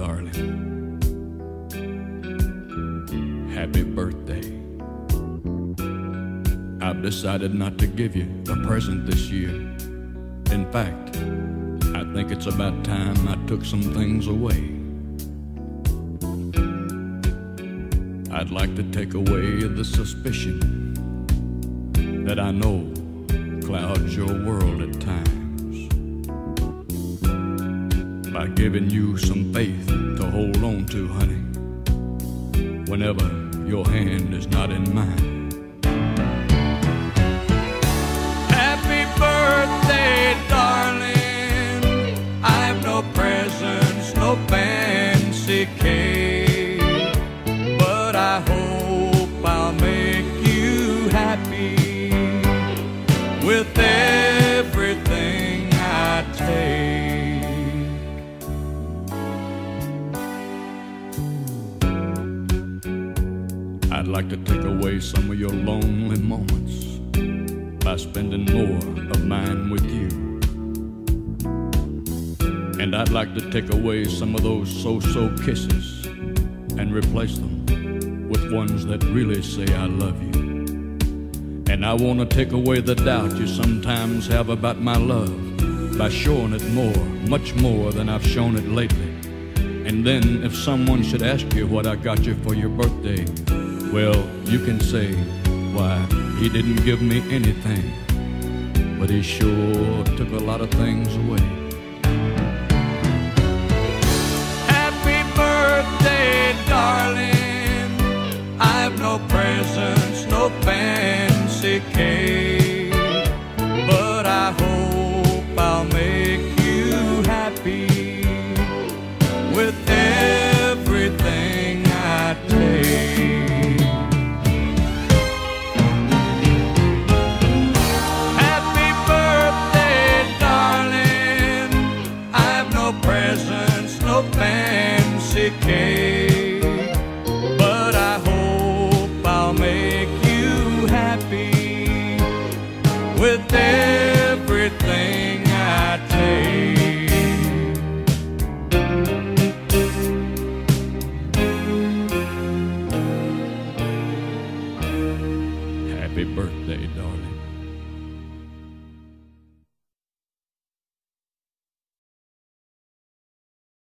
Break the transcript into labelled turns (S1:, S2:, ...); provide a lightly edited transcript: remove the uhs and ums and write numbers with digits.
S1: darling. Happy birthday. I've decided not to give you a present this year. In fact, I think it's about time I took some things away. I'd like to take away the suspicion that I know clouds your world at times, by giving you some faith to hold on to, honey, whenever your hand is not in mine. Happy birthday, darling. I've no presents, no fancy cake, but I hope I'll make you happy with everything I take. I'd like to take away some of your lonely moments by spending more of mine with you. And I'd like to take away some of those so-so kisses and replace them with ones that really say I love you. And I want to take away the doubt you sometimes have about my love by showing it more, much more than I've shown it lately. And then if someone should ask you what I got you for your birthday, well, you can say, why, he didn't give me anything, but he sure took a lot of things away. Happy birthday, darling. I've no presents, no fancy cake,